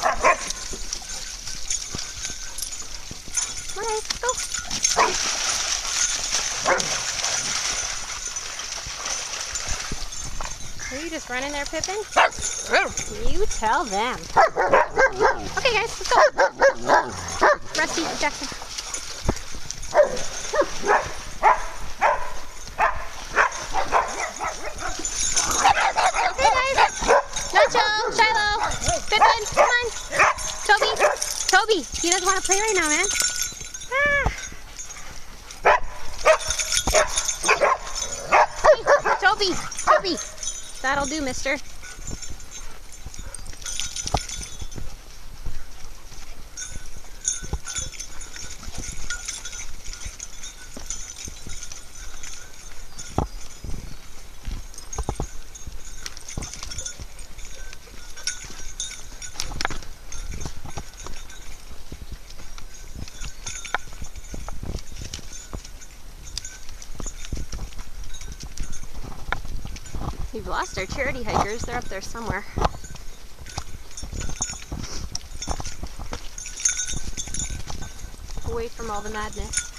Come on, guys, let's go. Are you just running there, Pippin? You tell them. Okay, guys, let's go. Rusty, Jackson. Okay, guys. Nacho, Shiloh, Pippin, come on. Toby, he doesn't want to play right now, man. Toby. That'll do, mister. We've lost our charity hikers. They're up there somewhere. Away from all the madness.